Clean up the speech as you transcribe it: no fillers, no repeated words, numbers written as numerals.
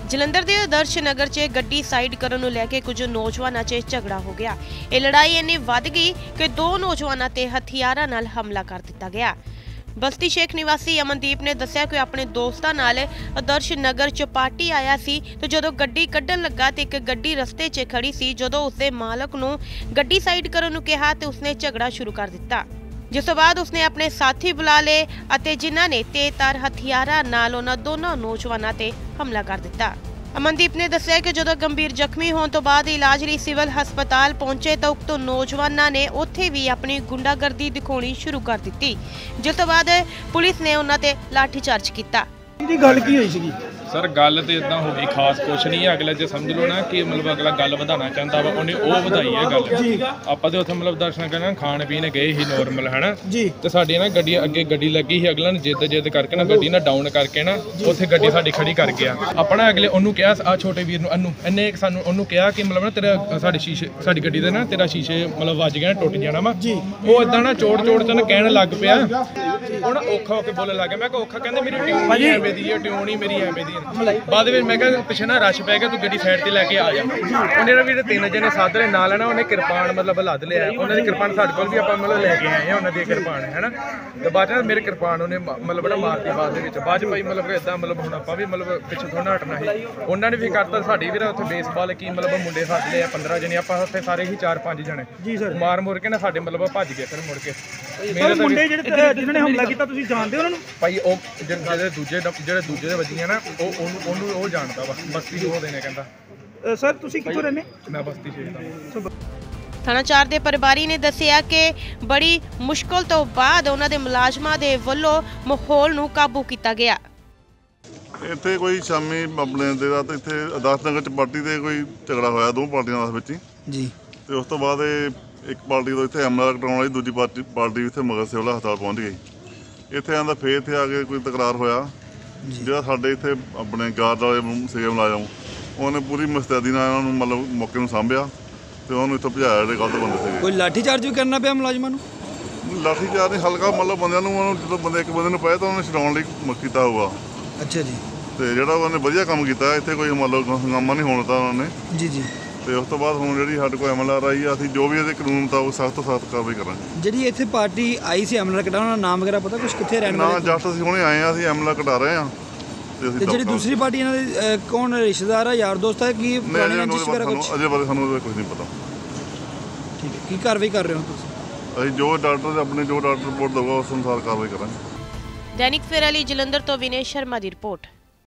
ਜਲੰਧਰ ਦੇ ਆਦਰਸ਼ ਨਗਰ 'ਚ ਗੱਡੀ ਸਾਈਡ ਕਰਨ ਨੂੰ ਲੈ ਕੇ ਕੁਝ ਨੌਜਵਾਨਾਂ 'ਚ ਝਗੜਾ ਹੋ ਗਿਆ। ਇਹ ਲੜਾਈ ਇੰਨੀ ਵੱਧ ਗਈ ਕਿ ਦੋ ਨੌਜਵਾਨਾਂ ਤੇ ਹਥਿਆਰਾਂ ਨਾਲ ਹਮਲਾ ਕਰ ਦਿੱਤਾ ਗਿਆ। बस्ती शेख निवासी अमनदीप ने दस्सिया कि अपने दोस्तां नाल आदर्श नगर च पार्टी आया सी तो जदों गड्डी कड्ढन लगा तो एक गड्डी रस्ते 'च खड़ी सी। जदों उसके मालक नूं गड्डी साइड करन नूं कहा तो उसने झगड़ा शुरू कर दिता, जिस तो बाद उसने अपने साथी बुला ले अते जिन्हां ने तेज़धार हथियारां नाल उन्हां दोनों नौजवानां ते हमला कर दिता। अमनदीप ने दस्सिया कि जदों गंभीर जख्मी होने तो बाद इलाज लई सिविल हस्पताल पहुंचे तो उक्त नौजवानों ने उत्थे भी अपनी गुंडागर्दी दिखानी शुरू कर दी, जिस तो बाद पुलिस ने उन्हां ते लाठीचार्ज किया। गल की होई सीगी सर? गल तो इदा हो गई, खास कुछ नहीं है। अगला जो समझ लो ना कि मतलब अगला गल वधाना चाहता वा, उन्हें वो वधाई है गल। आपां ते उत्थे मतलब दर्शन करन खाण पीण गए ही नॉर्मल है ना जी, ते साडी ना गड्डी अगे गड्डी लगी ही। अगला ने जिद करके ना गड्डी ना डाउन करके ना उत्थे गड्डी साडी खड़ी कर गया। अपना अगले ओनू कहा आ छोटे वीर नूं अनु इन्ने सानू ओनू कहा कि मतलब ना तेरा साडी शीशे साडी गड्डी दे ना तेरा शीशे मतलब वज गया टुट जाना वा। वो इदां ना चोड़ च ना कहण लग पिया। ਉਹ ਨਾ ਔਖਾ ਹੋ ਕੇ ਬੋਲਣ ਲੱਗ ਗਿਆ। ਮੈਂ ਕਿਹਾ ਔਖਾ? ਕਹਿੰਦੇ ਮੇਰੀ ਟਿਊਨ ਹੀ ਐਵੇਂ ਦੀ ਹੈ, ਟਿਊਨ ਹੀ ਮੇਰੀ ਐਵੇਂ ਦੀ ਹੈ। ਬਾਅਦ ਵਿੱਚ ਮੈਂ ਕਿਹਾ ਪਿੱਛੇ ਨਾ ਰਸ਼ ਪੈ ਗਿਆ, ਤੂੰ ਗੱਡੀ ਸਾਈਡ ਤੇ ਲੈ ਕੇ ਆ ਜਾ। ਉਹਨੇ ਨਾ ਵੀ ਤਿੰਨ ਜਣੇ ਸਾਧਰੇ ਨਾਲ ਨਾ ਉਹਨੇ ਕਿਰਪਾਨ ਮਤਲਬ ਲੱਦ ਲਿਆ। ਉਹਨਾਂ ਦੀ ਕਿਰਪਾਨ ਸਾਡੇ ਕੋਲ ਵੀ ਆਪਾਂ ਮਤਲਬ ਲੈ ਕੇ ਆਏ ਆ, ਉਹਨਾਂ ਦੀ ਕਿਰਪਾਨ ਹੈ ਨਾ। ਤੇ ਬਾਅਦ ਚ ਮੇਰੇ ਕਿਰਪਾਨ ਉਹਨੇ ਮਤਲਬ ਬੜਾ ਮਾਰਤੀ ਬਾਅਦ ਦੇ ਵਿੱਚ। ਬਾਅਦ ਚ ਭਾਈ ਮਤਲਬ ਇਦਾਂ ਮਤਲਬ ਹੁਣ ਆਪਾਂ ਵੀ ਮਤਲਬ ਪਿੱਛੇ ਥੋੜਾ ਹਟਣਾ ਸੀ। ਉਹਨਾਂ ਨੇ ਵੀ ਕਰਤਾ ਸਾਡੀ ਵੀ ਉੱਥੇ ਬੇਸਬਾਲ ਕੀ ਮਤਲਬ ਮੁੰਡੇ ਸੱਦ ਲਏ 15 ਜਣੇ। ਆਪਾਂ ਉੱਥੇ ਸਾਰੇ ਹੀ 4-5 ਜਣੇ ਮਾਰ ਮੁਰ ਕੇ ਨਾ ਸਾਡੇ ਮਤਲਬ ਭੱਜ ਗਏ। ਫਿਰ ਮੁੜ ਕੇ ਮੇਰੇ ਮੁੰਡੇ ਜਿਹੜੇ ਜਿਨ੍ਹਾਂ ਨੇ ਹਮਲਾ ਕੀਤਾ ਤੁਸੀਂ ਜਾਣਦੇ ਹੋ ਉਹਨਾਂ ਨੂੰ? ਭਾਈ ਉਹ ਜਿਹੜੇ ਦੂਜੇ ਦੇ ਵੱਜੀਆਂ ਨਾ ਉਹਨੂੰ ਉਹ ਜਾਣਦਾ ਵਾ। ਬਸਤੀ ਉਹ ਦੇ ਨੇ ਕਹਿੰਦਾ। ਸਰ ਤੁਸੀਂ ਕਿੱਥੋਂ ਰਹਿੰਦੇ? ਮੈਂ ਬਸਤੀ ਸ਼ੇਖ ਦਾ। थाणा 4 ਦੇ ਪਰਿਵਾਰੀ ਨੇ ਦੱਸਿਆ ਕਿ ਬੜੀ ਮੁਸ਼ਕਲ ਤੋਂ ਬਾਅਦ ਉਹਨਾਂ ਦੇ ਮੁਲਾਜ਼ਮਾਂ ਦੇ ਵੱਲੋਂ ਮਾਹੌਲ ਨੂੰ ਕਾਬੂ ਕੀਤਾ ਗਿਆ। ਇੱਥੇ ਕੋਈ ਸ਼ਾਮੀ ਆਪਣੇ ਦੇ ਰਾਤ ਇੱਥੇ ਆਦਰਸ਼ ਨਗਰ ਚ ਪਾਰਟੀ ਤੇ ਕੋਈ ਝਗੜਾ ਹੋਇਆ ਦੋ ਪਾਰਟੀਆਂ ਦੇ ਵਿੱਚ ਜੀ। ਤੇ ਉਸ ਤੋਂ ਬਾਅਦ ਇੱਕ ਪਾਰਟੀ ਤੋਂ ਇੱਥੇ ਹਮਲਾ ਕਰਾਉਣ ਵਾਲੀ ਦੂਜੀ ਪਾਰਟੀ ਇੱਥੇ ਮਗਰ ਸਿਵਲ ਹਸਪਤਾਲ ਪਹੁੰਚ ਗਈ। ਇੱਥੇ ਆਂਦਾ ਫੇਰ ਇੱਥੇ ਆ ਕੇ ਕੋਈ ਤਕਰਾਰ ਹੋਇਆ। ਜਿਹੜਾ ਸਾਡੇ ਇੱਥੇ ਆਪਣੇ ਗਾਰਡ ਵਾਲੇ ਸੀਗੇ ਮੁਲਾਜ਼ਮ, ਉਹਨੇ ਪੂਰੀ ਮੁਸਤੈਦੀ ਨਾਲ ਇਹਨਾਂ ਨੂੰ ਮਤਲਬ ਮੌਕੇ ਨੂੰ ਸਾਂਭਿਆ ਤੇ ਉਹਨੂੰ ਇੱਥੋਂ ਭਜਾਇਆ। ਜਿਹੜੇ ਗਲਤ ਬੰਦੇ ਸੀਗੇ। ਕੋਈ ਲਾਠੀ ਚਾਰਜ ਵੀ ਕਰਨਾ ਪਿਆ ਮੁਲਾਜ਼ਮਾਂ ਨੂੰ? ਲਾਠੀ ਚਾਰਜ ਨਹੀਂ, ਹਲਕਾ ਮਤਲਬ ਬੰਦਿਆਂ ਨੂੰ ਉਹਨੂੰ ਜਦੋਂ ਬੰਦੇ ਇੱਕ ਬੰਦੇ ਨੂੰ ਪਏ ਤਾਂ ਉਹਨੇ ਛਡਾਉਣ ਲਈ ਕੀਤਾ ਹੋਊਗਾ। ਅੱਛਾ ਜੀ। ਤੇ ਜਿਹੜਾ ਉਹਨੇ ਵਧੀਆ ਕੰਮ ਕੀਤਾ, ਇੱਥੇ ਕੋਈ ਮਤਲਬ ਹੰਗਾਮਾ ਨਹੀਂ ਹੋਣ ਦਿੱਤਾ ਉਹਨਾਂ ਨੇ ਜੀ। ਤੇ ਉਸ ਤੋਂ ਬਾਅਦ ਹੁਣ ਜਿਹੜੀ ਸਾਡੇ ਕੋਲ MLR ਆਈ ਆ, ਅਸੀਂ ਜੋ ਵੀ ਇਹਦੇ ਕਾਨੂੰਨ ਮੁਤਾਬਕ ਸਖਤ ਤੋਂ ਸਖਤ ਕਾਰਵਾਈ ਕਰਾਂਗੇ। ਜਿਹੜੀ ਇੱਥੇ ਪਾਰਟੀ ਆਈ ਸੀ MLR ਕਢਾਉਣ ਦਾ ਨਾਮ ਵਗੈਰਾ ਪਤਾ ਕੁਝ ਕਿੱਥੇ ਰਹਿਣ ਵਾਲੇ? ਨਾ ਜਸਟ ਅਸੀਂ ਹੁਣੇ ਆਏ ਆ, ਅਸੀਂ MLR ਕਢਾ ਰਹੇ ਆ। ਤੇ ਜਿਹੜੀ ਦੂਸਰੀ ਪਾਰਟੀ ਇਹਨਾਂ ਦੇ ਕੌਣ ਰਿਸ਼ਤੇਦਾਰ ਆ, ਯਾਰ ਦੋਸਤ ਹੈ ਕੀ? ਪੁਰਾਣੇ ਰੰਜਿਸ਼ ਵਗੈਰਾ ਕੁਝ? ਅਜੇ ਬਾਰੇ ਸਾਨੂੰ ਕੁਝ ਨਹੀਂ ਪਤਾ। ਠੀਕ ਹੈ, ਕੀ ਕਾਰਵਾਈ ਕਰ ਰਹੇ ਹੋ ਤੁਸੀਂ? ਅਸੀਂ ਜੋ ਡਾਕਟਰ ਆਪਣੇ ਜੋ ਡਾਕਟਰ ਰਿਪੋਰਟ ਦਊਗਾ ਉਸ ਅਨੁਸਾਰ ਕਾਰਵਾਈ ਕਰਾਂਗੇ। दैनिक सवेरा ਲਈ ਜਲੰਧਰ ਤੋਂ ਵਿਨੇ ਸ਼ਰਮਾ ਦੀ ਰਿਪੋਰਟ।